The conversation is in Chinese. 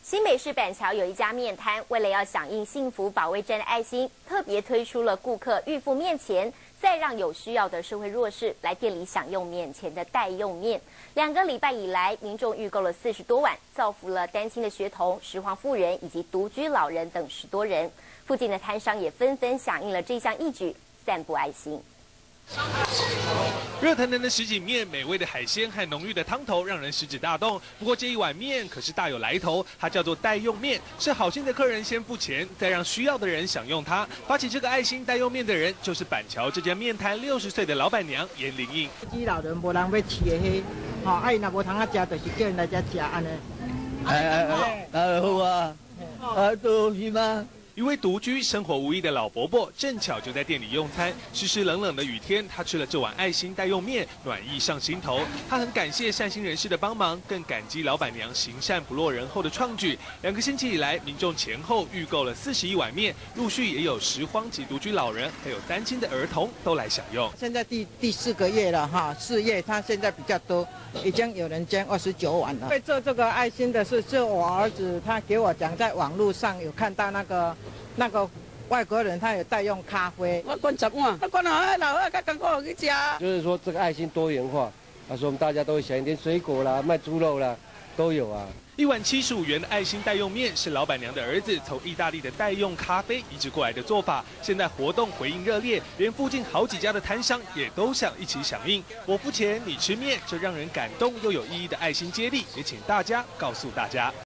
新北市板桥有一家面摊，为了要响应幸福保卫战的爱心，特别推出了顾客预付面钱，再让有需要的社会弱势来店里享用面前的代用面。2个礼拜以来，民众预购了40多碗，造福了单亲的学童、拾荒妇人以及独居老人等10多人。附近的摊商也纷纷响应了这项义举，散布爱心。 热腾腾的什锦面，美味的海鲜和浓郁的汤头，让人食指大动。不过这一碗面可是大有来头，它叫做代用面，是好心的客人先付钱，再让需要的人享用它。发起这个爱心代用面的人，就是板桥这家面摊60岁的老板娘严玲英。 独居老人无人要饲的迄，吼，伊若无通啊食，就是叫人来遮食安尼。 好啊，都是吗？ 一位独居、生活无依的老伯伯，正巧就在店里用餐。湿湿冷冷的雨天，他吃了这碗爱心代用面，暖意上心头。他很感谢善心人士的帮忙，更感激老板娘行善不落人后的创举。2个星期以来，民众前后预购了41碗面，陆续也有拾荒及独居老人，还有单亲的儿童都来享用。 现在第4个月了哈，4月他现在比较多，已经有人捐29碗了。会做这个爱心的是我儿子，他给我讲，在网络上有看到那个外国人，他有代用咖啡。我灌10碗，我灌好老二才刚过去吃。 就是说这个爱心多元化，他说我们大家都会想一点水果啦、卖猪肉啦，都有啊。 1碗75元的爱心代用面是老板娘的儿子从意大利的代用咖啡移植过来的做法。现在活动回应热烈，连附近好几家的摊商也都想一起响应。我付钱，你吃面，这让人感动又有意义的爱心接力，也请大家告诉大家。